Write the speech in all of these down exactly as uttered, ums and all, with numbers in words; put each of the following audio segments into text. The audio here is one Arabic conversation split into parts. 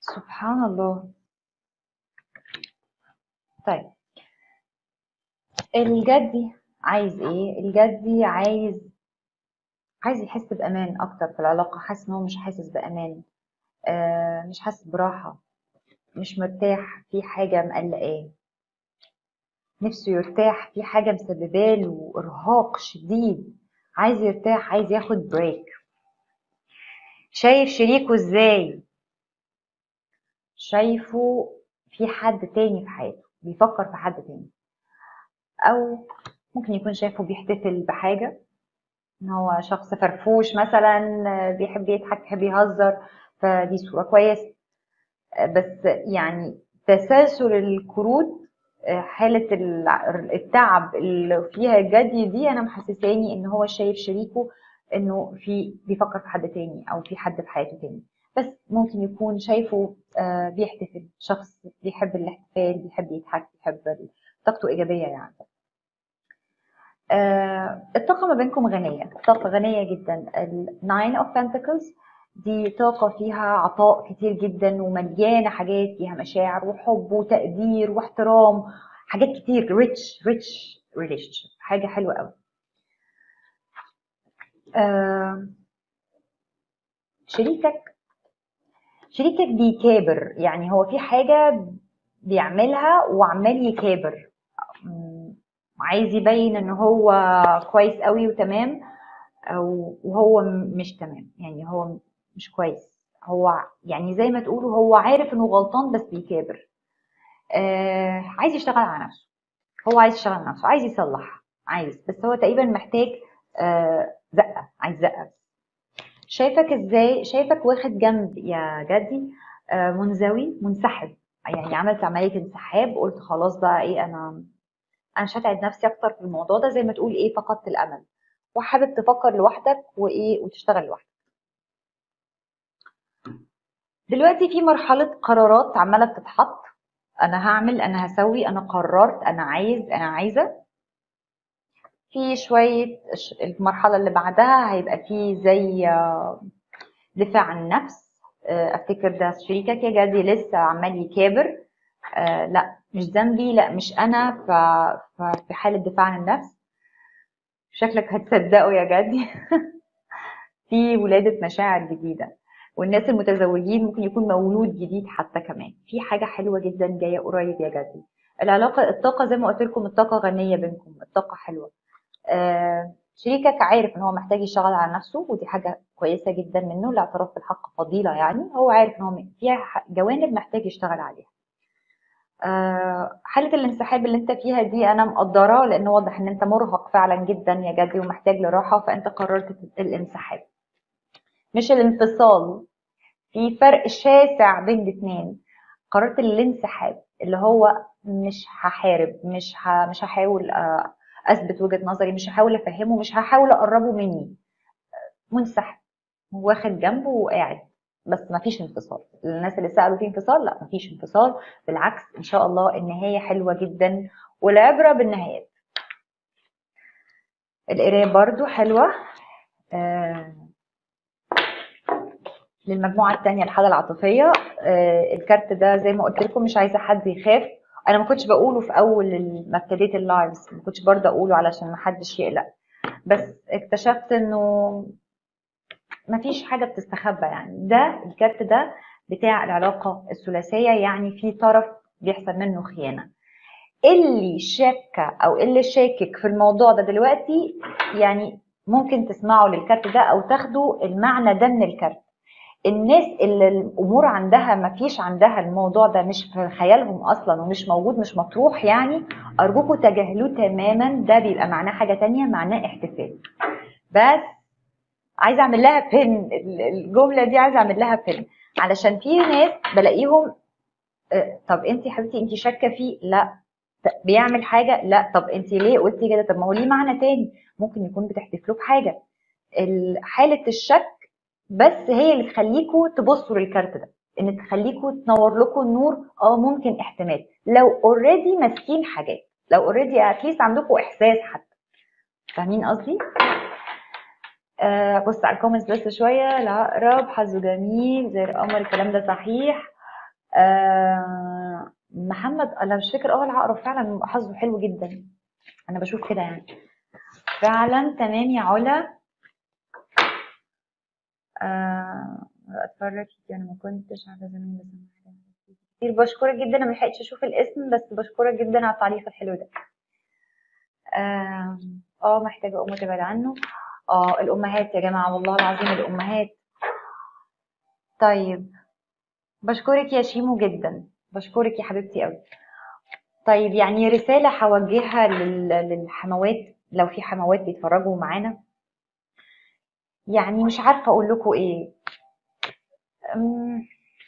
سبحان الله. طيب، الجدي عايز ايه؟ الجدي عايز عايز يحس بامان اكتر في العلاقه. حاسس ان هو مش حاسس بامان، آه مش حاسس براحه، مش مرتاح، في حاجه مقلقاه، نفسه يرتاح، في حاجه مسبباله ارهاق شديد، عايز يرتاح، عايز ياخد بريك. شايف شريكه ازاي؟ شايفه في حد تاني في حياته، بيفكر في حد تاني، او ممكن يكون شايفه بيحتفل بحاجه، ان هو شخص فرفوش مثلا، بيحب يضحك، بيحب يهزر، فدي صورة كويسة. بس يعني تسلسل الكروت، حالة التعب اللي فيها الجدي دي انا محسساني ان هو شايف شريكه انه في بيفكر في حد تاني او في حد في حياته تاني. بس ممكن يكون شايفه بيحتفل، شخص بيحب الاحتفال، بيحب يضحك، بيحب طاقته ايجابية يعني. آه، الطاقة ما بينكم غنية، طاقة غنية جدا. ال Nine of Pentacles دي طاقة فيها عطاء كتير جدا، ومليانة حاجات، فيها مشاعر وحب وتقدير واحترام، حاجات كتير. rich rich relationship، حاجة حلوة قوي. آه، شريكك شريكك بيكابر، يعني هو في حاجة بيعملها وعمال يكابر، م، عايز يبين ان هو كويس قوي وتمام، أو وهو مش تمام، يعني هو مش كويس. هو يعني زي ما تقولوا هو عارف انه غلطان بس بيكابر. آه عايز يشتغل على نفسه، هو عايز يشتغل على نفسه، عايز يصلح، عايز، بس هو تقريبا محتاج آه زقة، عايز زقة. شايفك ازاي؟ شايفك واخد جنب يا جدي، آه منزوي، منسحب، يعني عملت عملية انسحاب، قلت خلاص بقى ايه، انا انا مش هتعب نفسي اكتر في الموضوع ده، زي ما تقول ايه، فقدت الامل، وحابب تفكر لوحدك وايه وتشتغل لوحدك. دلوقتي في مرحلة قرارات عمالة بتتحط، انا هعمل، انا هسوي، انا قررت، انا عايز، انا عايزة. في شوية المرحلة اللي بعدها هيبقى في زي دفاع عن النفس. افتكر ده شريكك يا جدي لسه عمال يكابر، آه لا مش ذنبي، لا مش انا، ففي حالة دفاع عن النفس. شكلك هتصدقوا يا جدي. في ولادة مشاعر جديدة، والناس المتزوجين ممكن يكون مولود جديد حتى، كمان في حاجة حلوة جدا جاية قريب يا جدي. العلاقة، الطاقة زي ما قلت لكم، الطاقة غنية بينكم، الطاقة حلوة. آه شريكك عارف ان هو محتاج يشتغل على نفسه، ودي حاجة كويسة جدا منه، الاعتراف بالحق فضيلة، يعني هو عارف ان هو فيها جوانب محتاج يشتغل عليها. آه حالة الانسحاب اللي انت فيها دي انا مقدرة، لان واضح ان انت مرهق فعلا جدا يا جدي ومحتاج لراحة، فانت قررت الانسحاب مش الانفصال. في فرق شاسع بين الاثنين. قررت الانسحاب، اللي هو مش هحارب، مش ه... مش هحاول اثبت وجهة نظري، مش هحاول افهمه، مش هحاول اقربه مني، منسحب، واخد جنبه وقاعد. بس مفيش انفصال. الناس اللي سألوا في انفصال، لا مفيش انفصال، بالعكس ان شاء الله النهاية حلوة جدا، والعبرة بالنهايات. القراية برضو حلوة. آه للمجموعة التانية، الحالة العاطفية. آه الكارت ده زي ما قلت لكم مش عايزة حد يخاف. انا ما كنتش بقوله في اول ما ابتديت اللايفز، ما كنتش برضه اقوله علشان ما حدش يقلق، بس اكتشفت انه ما فيش حاجة بتستخبى. يعني ده الكارت ده بتاع العلاقة الثلاثية، يعني في طرف بيحصل منه خيانة. اللي شاكة او اللي شاكك في الموضوع ده دلوقتي، يعني ممكن تسمعوا للكارت ده او تاخدوا المعنى ده من الكارت. الناس اللي الامور عندها ما فيش عندها الموضوع ده، مش في خيالهم اصلا ومش موجود، مش مطروح، يعني ارجوكوا تجاهلوه تماما. ده بيبقى معناه حاجة تانية، معناه احتفال. بس عايزه اعمل لها بن، الجمله دي عايزه اعمل لها بن، علشان في ناس بلاقيهم آه، طب انت يا حبيبتي انت شاكه فيه؟ لا. بيعمل حاجه؟ لا. طب انت ليه قلتي كده؟ طب ما هو ليه معنى تاني، ممكن يكون بتحتفلوا بحاجه. حاله الشك بس هي اللي تخليكوا تبصوا للكارت ده، ان تخليكوا تنور لكم النور. اه ممكن احتمال، لو اوريدي ماسكين حاجات، لو اوريدي اتليست عندكم احساس حتى. فاهمين قصدي؟ آه بص على الكومنتس بس شويه. العقرب حظه جميل زي القمر، الكلام ده صحيح. آه محمد انا مش فاكر. اه العقرب فعلا حظه حلو جدا، انا بشوف كده يعني. فعلا تمام يا علا. آه اتفرج كتير، انا ما كنتش عارفه زمان بس أنا كتير. بشكرك جدا، انا ملحقتش اشوف الاسم بس بشكرك جدا على التعليق الحلو ده. اه آه، محتاجه اقوم تبعد عنه. اه الامهات يا جماعه، والله العظيم الامهات. طيب بشكرك يا شيمو جدا، بشكرك يا حبيبتي قوي. طيب يعني رساله هوجهها لل- للحموات، لو في حموات بيتفرجوا معانا، يعني مش عارفه اقول لكم ايه. أم،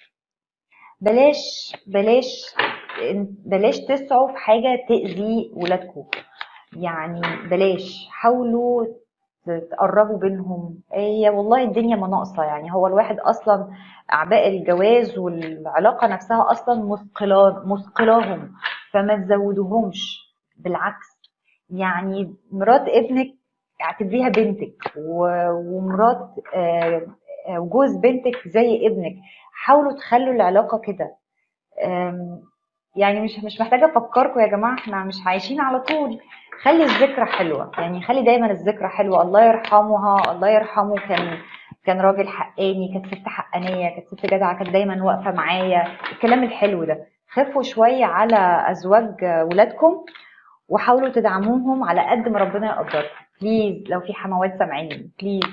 بلاش بلاش بلاش تسعوا في حاجه تاذي ولادكم. يعني بلاش حاولوا تقربوا بينهم. هي والله الدنيا ما ناقصه، يعني هو الواحد اصلا اعباء الجواز والعلاقه نفسها اصلا مثقلان مثقلاهم، فما تزودوهمش. بالعكس، يعني مرات ابنك اعتبريها بنتك، و- ومرات آه، آه، وجوز بنتك زي ابنك. حاولوا تخلوا العلاقه كده. آم، يعني مش مش محتاجه افكركم يا جماعه، احنا مش عايشين على طول. خلي الذكرى حلوه، يعني خلي دايما الذكرى حلوه. الله يرحمها، الله يرحمه، كان كان راجل حقاني، كانت ست حقانيه، كانت ست جدعه، كانت دايما واقفه معايا. الكلام الحلو ده. خفوا شويه على ازواج ولادكم، وحاولوا تدعموهم على قد ما ربنا يقدركم. بليز لو في حموات سامعيني بليز.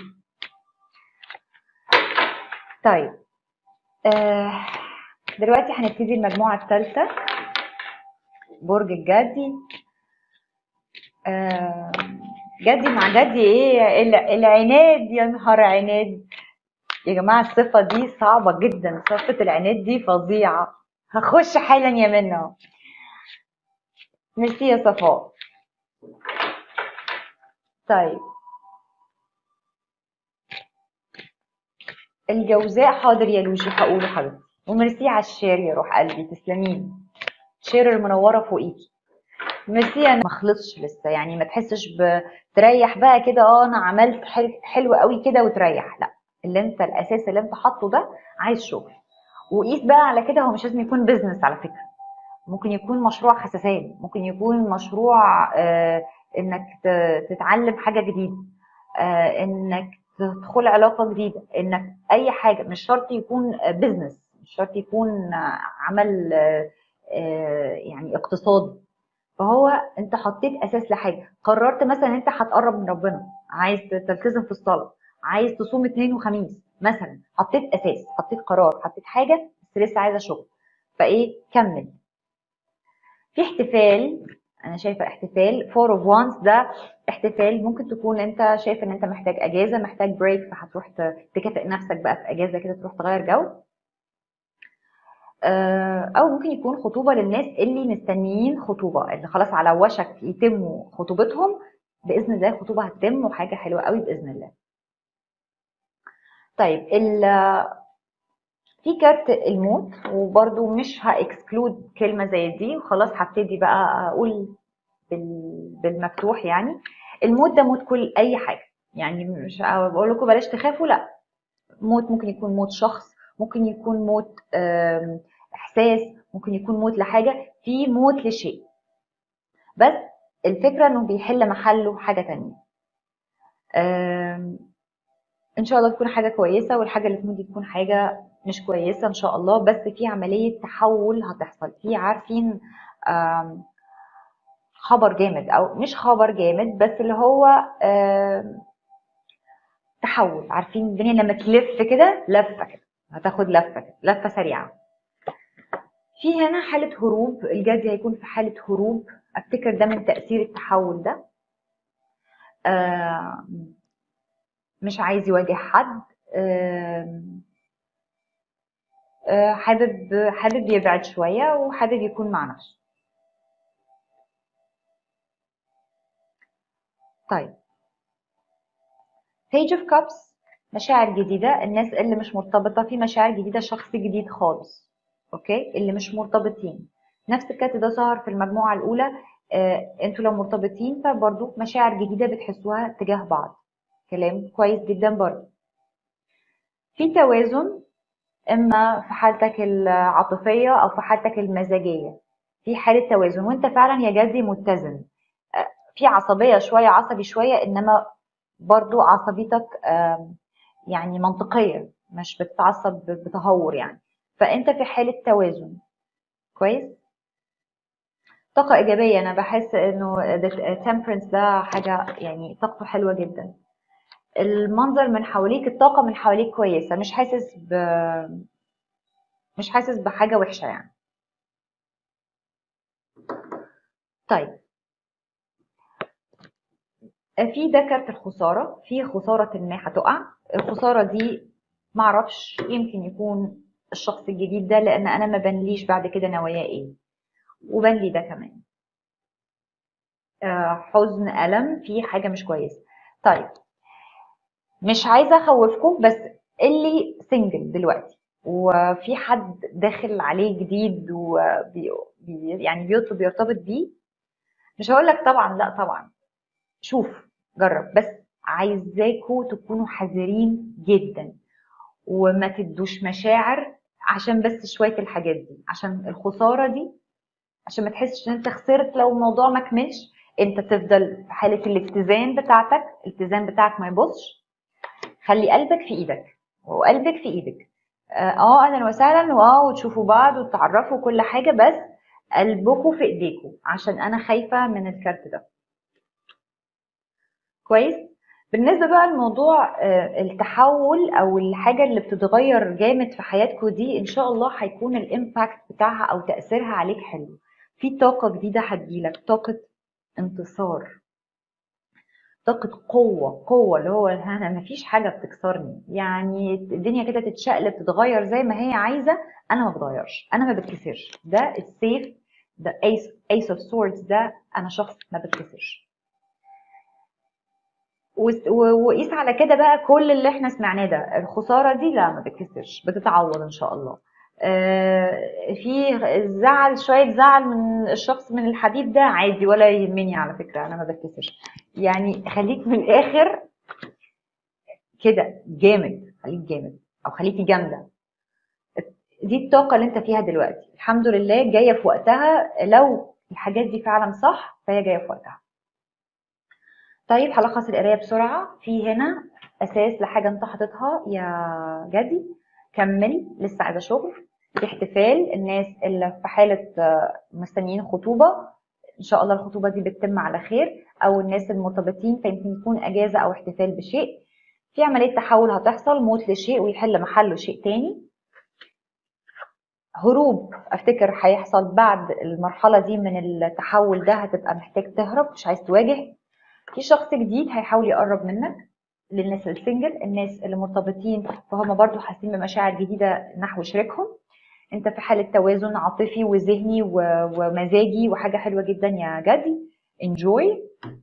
طيب آه دلوقتي هنبتدي المجموعه الثالثه، برج الجدي. آه، جدي مع جدي ايه ال- العناد، يا نهار عناد. يا جماعة الصفة دي صعبة جدا، صفة العناد دي فظيعة. هخش حالا يا منى. ميرسي يا صفاء. طيب الجوزاء، حاضر يا لوشي هقوله حبيبتي. وميرسي على الشير يا روح قلبي، تسلمين. شير المنورة فوقيكي. ميرسي. انا ما خلصش لسه، يعني ما تحسش بتريح بقى كده. اه انا عملت حلو, حلو قوي كده وتريح، لا. اللي انت الاساس اللي انت حاطه ده عايز شغل. وقيس بقى على كده، هو مش لازم يكون بيزنس على فكرة. ممكن يكون مشروع حساسين، ممكن يكون مشروع آه انك ت- تتعلم حاجة جديدة، آه انك تدخل علاقة جديدة، انك اي حاجة. مش شرط يكون بيزنس، مش شرط يكون آه، عمل آه آه يعني اقتصاد. فهو انت حطيت اساس لحاجة. قررت مثلا انت هتقرب من ربنا، عايز تلتزم في الصلاة، عايز تصوم اثنين وخميس مثلا. حطيت اساس، حطيت قرار، حطيت حاجة، بس لسه عايزة شغل. فايه كمل. في احتفال، انا شايفه احتفال فور اوف وانس ده. احتفال ممكن تكون انت شايف ان انت محتاج اجازه، محتاج بريك، فهتروح ت- تكافئ نفسك بقى في اجازه كده، تروح تغير جو. آه، او ممكن يكون خطوبه للناس اللي مستنيين خطوبه، اللي خلاص على وشك يتموا خطوبتهم. باذن الله الخطوبه هتتم، وحاجه حلوه قوي باذن الله. طيب ال- في كارت الموت، وبرده مش هاكسكلود كلمه زي دي، وخلاص هبتدي بقى اقول بال- بالمفتوح يعني. الموت ده موت كل اي حاجه، يعني مش بقول لكم بلاش تخافوا، لا. موت ممكن يكون موت شخص، ممكن يكون موت آم، احساس، ممكن يكون موت لحاجه، في موت لشيء. بس الفكره انه بيحل محله حاجه تانية. آم، ان شاء الله تكون حاجه كويسه، والحاجه اللي تموت دي تكون حاجه مش كويسه ان شاء الله. بس في عمليه تحول هتحصل، في عارفين آم، خبر جامد او مش خبر جامد، بس اللي هو آم، تحول. عارفين الدنيا لما تلف كده لفه كده، هتاخد لفه كده، لفه سريعه. في هنا حاله هروب، الجدي هيكون في حاله هروب. افتكر ده من تاثير التحول ده. آه، مش عايز يواجه حد. آه، آه، حابب حابب يبعد شويه، وحابب يكون مع نفسه. طيب Page of Cups، مشاعر جديدة. الناس اللي مش مرتبطة في مشاعر جديدة، شخص جديد خالص. اوكي، اللي مش مرتبطين. نفس الكات ده ظهر في المجموعة الأولى. آه، انتوا لو مرتبطين فبرضو مشاعر جديدة بتحسوها تجاه بعض. كلام كويس جدا برضو. في توازن. اما في حالتك العاطفيه او في حالتك المزاجيه، في حاله توازن. وانت فعلا يا جدي متزن. آه، في عصبيه شويه، عصبي شويه، انما برضو عصبيتك آم، يعني منطقيه، مش بتتعصب بتهور يعني. فانت في حاله توازن كويس. طاقه ايجابيه، انا بحس انه التمبرنس ده حاجه يعني طاقته حلوه جدا. المنظر من حواليك، الطاقه من حواليك كويسه، مش حاسس ب مش حاسس بحاجه وحشه يعني. طيب، في ده كارت الخسارة، في خسارة ما هتقع. الخسارة دي معرفش، يمكن يكون الشخص الجديد ده، لأن أنا ما بنليش بعد كده نواياه إيه. وبنلي ده كمان آه، حزن، ألم، في حاجة مش كويسة. طيب، مش عايزة أخوفكم، بس اللي سنجل دلوقتي وفي حد داخل عليه جديد وبي بي- يعني بيطلب يرتبط بيه، مش هقولك طبعا لا طبعا، شوف، جرب، بس عايزاكوا تكونوا حذرين جدا، وما تدوش مشاعر عشان بس شوية الحاجات دي، عشان الخسارة دي، عشان ما تحسش ان انت خسرت لو الموضوع ما كملش. انت تفضل في حالة الاتزان بتاعتك، الاتزان بتاعك ما يبصش. خلي قلبك في ايدك، وقلبك في ايدك. اه آه، اهلا وسهلا، واو، وتشوفوا بعض وتتعرفوا كل حاجة، بس قلبكوا في ايديكوا، عشان انا خايفة من الكارت ده. كويس. بالنسبة بقى لموضوع آه، التحول او الحاجة اللي بتتغير جامد في حياتكم دي، ان شاء الله هيكون الامباكت بتاعها او تأثيرها عليك حلو. في طاقة جديدة هتجيلك، طاقة انتصار، طاقة قوة، قوة اللي هو انا مفيش حاجة بتكسرني، يعني الدنيا كده تتشقلب تتغير زي ما هي عايزة، انا ما بتغيرش، انا ما بتكسرش. ده السيف، ده ايس ايس اوف سوردز، ده انا شخص ما بتكسرش. وس- و- وقيس على كده بقى كل اللي احنا سمعناه ده، الخسارة دي لا ما بتكسرش، بتتعوض ان شاء الله. آه، في زعل، شوية زعل من الشخص، من الحبيب ده عادي ولا يهمني، على فكرة انا ما بتكسرش. يعني خليك من الاخر كده جامد، خليك جامد او خليكي جامدة. دي الطاقة اللي انت فيها دلوقتي، الحمد لله جاية في وقتها، لو الحاجات دي فعلا صح فهي جاية في وقتها. طيب، هلخص القراية بسرعة. في هنا أساس لحاجة أنت حاططها يا جدي، كمل، لسه عايزة شغل. في احتفال، الناس اللي في حالة آه، مستنيين خطوبة، إن شاء الله الخطوبة دي بتتم على خير، أو الناس المرتبطين فيمكن يكون أجازة أو احتفال بشيء. في عملية تحول هتحصل، موت لشيء ويحل محله شيء تاني. هروب، افتكر هيحصل بعد المرحلة دي من التحول ده، هتبقى محتاج تهرب، مش عايز تواجه. في شخص جديد هيحاول يقرب منك. للناس السنجل، الناس اللي مرتبطين فهم برضو حاسين بمشاعر جديدة نحو شريكهم. انت في حالة توازن عاطفي وذهني و- ومزاجي، وحاجة حلوة جدا يا جدي. enjoy.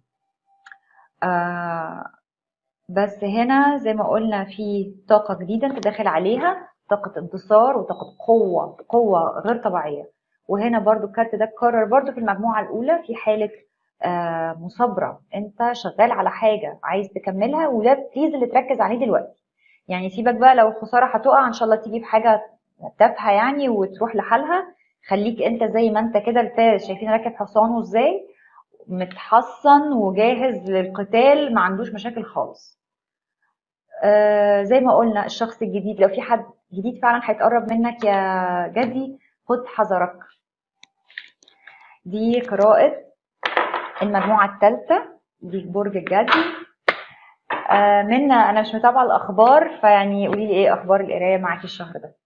آه بس هنا زي ما قلنا في طاقة جديدة انت داخل عليها، طاقة انتصار وطاقة قوة، قوة غير طبيعية. وهنا برضو الكارت ده اتكرر برضو في المجموعة الأولى، في حالة آه مثابرة، انت شغال على حاجة عايز تكملها، وده بليز اللي تركز عليه دلوقتي. يعني سيبك بقى لو الخسارة هتقع، ان شاء الله تيجي في حاجة تافهة يعني وتروح لحالها. خليك انت زي ما انت كده، الفارس شايفين راكب حصانه ازاي، متحصن وجاهز للقتال، ما عندوش مشاكل خالص. آه زي ما قلنا الشخص الجديد، لو في حد جديد فعلا هيتقرب منك يا جدي، خد حذرك. دي قراءة المجموعة الثالثة دي برج الجدي. آه منا، انا مش متابعة الاخبار، فيعني قولي لي ايه اخبار القراية معاكي الشهر ده.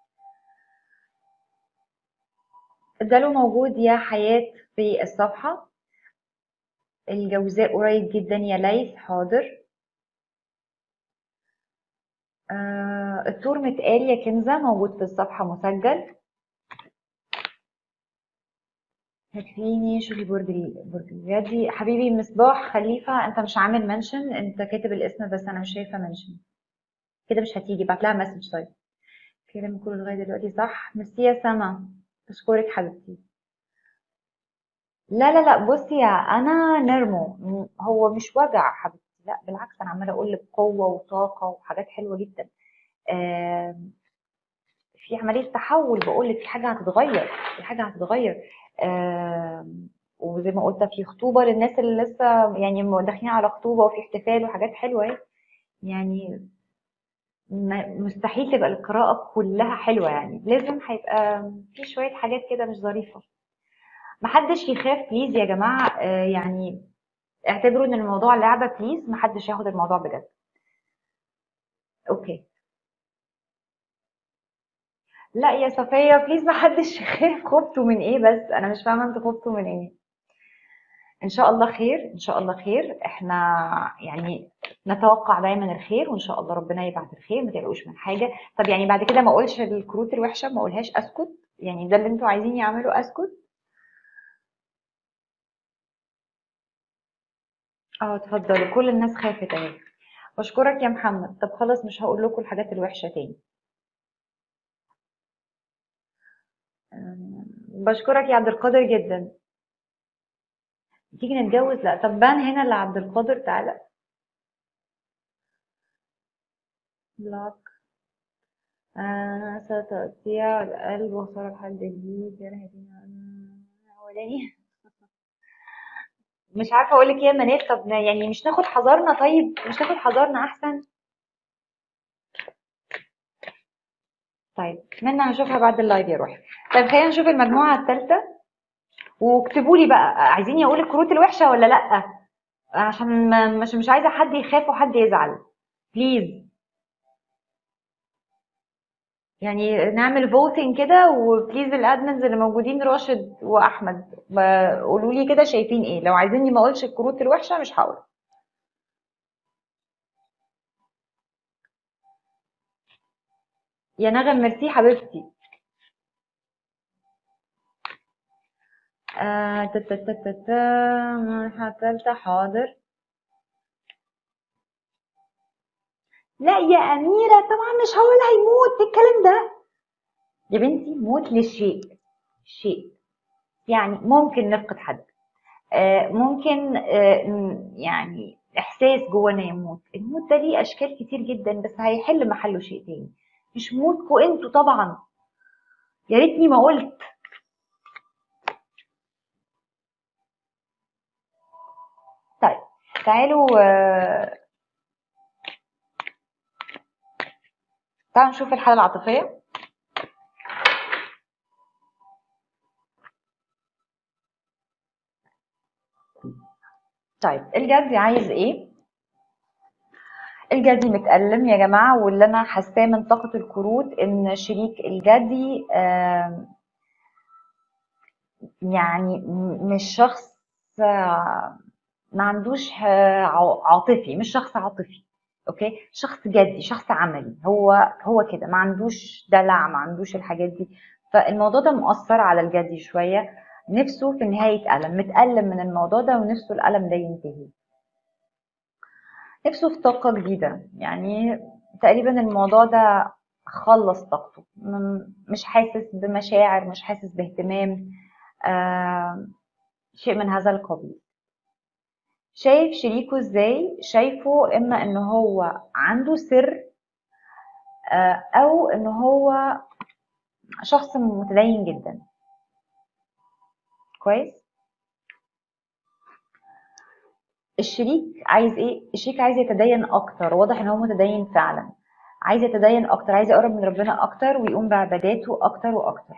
ده له موجود يا حياة في الصفحة. الجوزاء قريب جدا يا ليث، حاضر. آه التور متقال يا كنزة، موجود في الصفحة مسجل. هتلاقيني شوفي برج ال- برج الجدي حبيبي مصباح خليفة، انت مش عامل منشن، انت كاتب الاسم بس انا مش شايفة منشن، كده مش هتيجي، بعت لها مسج. طيب، كلام كله لغاية دلوقتي صح. ميرسي يا سما، بشكرك حبيبتي. لا لا لا، بصي يا انا نرمو، م- هو مش وجع حبيبتي، لا بالعكس، انا عمالة اقول لك قوة وطاقة وحاجات حلوة جدا. آم، في عمليه تحول، بقول لك في حاجه هتتغير، في حاجه هتتغير. آه وزي ما قلت في خطوبه للناس اللي لسه يعني داخلين على خطوبه، وفي احتفال وحاجات حلوه اهي. يعني مستحيل تبقى القراءه كلها حلوه، يعني لازم هيبقى في شويه حاجات كده مش ظريفه. محدش يخاف بليز يا جماعه. آه يعني اعتبروا ان الموضوع لعبه بليز، محدش ياخد الموضوع بجد. اوكي. لا يا صفية بليز، محدش يخاف. خفتوا من ايه بس؟ انا مش فاهمة انتوا خفتوا من ايه. ان شاء الله خير، ان شاء الله خير. احنا يعني نتوقع دايما الخير، وان شاء الله ربنا يبعت الخير، ما تقلقوش من حاجة. طب يعني بعد كده ما اقولش الكروت الوحشة، ما اقولهاش، اسكت؟ يعني ده اللي انتوا عايزين يعملوا، اسكت؟ اه اتفضلوا، كل الناس خافت اهي. بشكرك يا محمد. طب خلاص مش هقول لكم الحاجات الوحشة تاني. أم، بشكرك يا عبد القادر جدا. تيجي نتجوز؟ لا. طب بان هنا لعبد القادر، تعالى. لا. آه ستقطيع القلب وصار لحد جديد يا نهدينا أولاني. مش عارفة أقولك إيه يا منال. طب يعني مش ناخد حذرنا؟ طيب مش ناخد حذرنا أحسن. طيب منى هشوفها بعد اللايف يا روحي. طيب خلينا نشوف المجموعة الثالثة، واكتبوا لي بقى عايزين أقول الكروت الوحشة ولا لأ، عشان ما- مش مش عايزة حد يخاف وحد يزعل. بليز يعني نعمل فوتنج كده، وبليز الادمنز اللي موجودين راشد واحمد قولوا لي كده شايفين ايه. لو عايزيني ما اقولش الكروت الوحشه مش هقول. يا نغم ميرسي حبيبتي. آه تا تا تا تا تا مرحلة تالتة، حاضر. لا يا أميرة طبعا مش هقول هيموت، إيه الكلام ده يا بنتي؟ موت للشيء، شيء يعني ممكن نفقد حد، آه ممكن آه م- يعني إحساس جوانا يموت. الموت ده ليه أشكال كتير جدا، بس هيحل محله شيء تاني، مش موتكوا انتوا طبعا. يا ريتني ما قلت. طيب تعالوا آه تعالوا نشوف الحالة العاطفية. طيب الجدي عايز ايه؟ الجدي متألم يا جماعة، واللي انا حاساه من طاقة الكروت ان شريك الجدي آه يعني م- مش شخص آه ما عندوش آه، عا- عاطفي، مش شخص عاطفي. اوكي، شخص جدي، شخص عملي. هو هو كده، ما عندوش دلع، ما عندوش الحاجات دي. فالموضوع ده مؤثر على الجدي شوية. نفسه في النهاية يتألم، متألم من الموضوع ده، ونفسه الألم ده ينتهي. نفسه في طاقة جديدة، يعني تقريبا الموضوع ده خلص طاقته، م- مش حاسس بمشاعر، مش حاسس باهتمام، آه شيء من هذا القبيل. شايف شريكه ازاي؟ شايفه اما ان هو عنده سر، آه او ان هو شخص متدين جدا. كويس. الشريك عايز ايه؟ الشريك عايز يتدين اكتر، واضح ان هو متدين فعلا، عايز يتدين اكتر، عايز يقرب من ربنا اكتر، ويقوم بعباداته اكتر واكتر.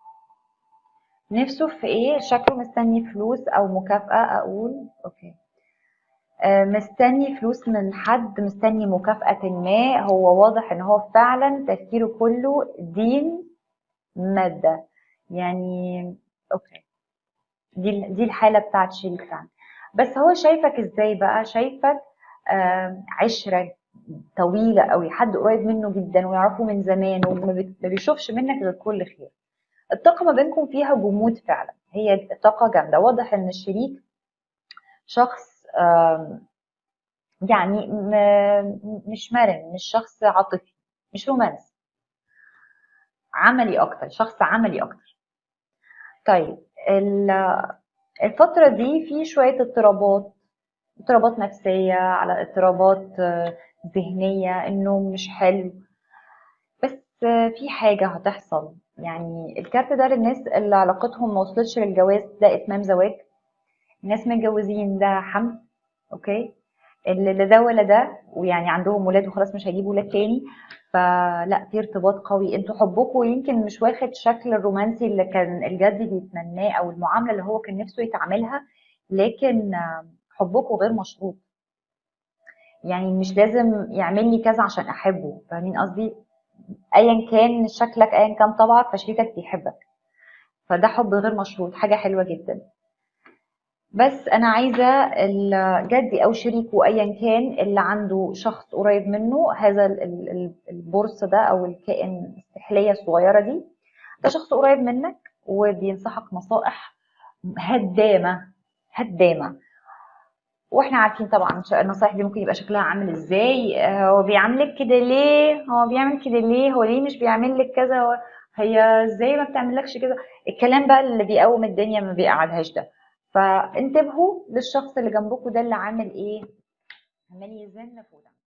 نفسه في ايه؟ شكله مستني فلوس او مكافأة. اقول اوكي. آه، مستني فلوس من حد، مستني مكافأة ما. هو واضح ان هو فعلا تفكيره كله دين، مادة يعني. اوكي، دي دي الحالة بتاعت شريك فعلا. بس هو شايفك ازاي بقى؟ شايفك آه، عشرة طويلة قوي، حد قريب منه جدا ويعرفه من زمان، وما بت- ما بيشوفش منك غير كل خير. الطاقة ما بينكم فيها جمود فعلا، هي طاقة جامدة. واضح ان الشريك شخص آم، يعني م- مش مرن، مش شخص عاطفي، مش رومانسي، عملي اكتر، شخص عملي اكتر. طيب ال- الفترة دي في شوية اضطرابات، اضطرابات نفسية على اضطرابات آه، ذهنية، النوم مش حلو. بس في حاجة هتحصل. يعني الكارت ده للناس اللي علاقتهم ما وصلتش للجواز، ده اتمام زواج. الناس متجوزين ده حمل. اوكي. اللي لا ده ولا ده، ويعني عندهم ولاد وخلاص مش هيجيبوا ولاد تاني. فلا، في ارتباط قوي. انتوا حبكم يمكن مش واخد شكل الرومانسي اللي كان الجدي بيتمناه او المعامله اللي هو كان نفسه يتعاملها، لكن آه، حبكم غير مشروط. يعني مش لازم يعمل لي كذا عشان احبه، فاهمين قصدي؟ ايا كان شكلك، ايا كان طبعك، فشريكك بيحبك. فده حب غير مشروط، حاجه حلوه جدا. بس انا عايزه ال- جدي او شريكه ايا كان اللي عنده شخص قريب منه، هذا ال- ال- ال- البورس ده او الكائن السحليه الصغيره دي، ده شخص قريب منك وبينصحك نصائح هدامه هدامه. واحنا عارفين طبعا ش- النصايح دي ممكن يبقى شكلها عامل ازاي. آه، هو بيعاملك كده ليه؟ هو بيعمل كده ليه؟ هو ليه مش بيعمل لك كذا؟ هو- هي ازاي ما بتعملكش كده؟ الكلام بقى اللي بيقوم الدنيا ما بيقعدهاش ده. فانتبهوا للشخص اللي جنبكم ده اللي عامل ايه، عمال يزن في ودانكم.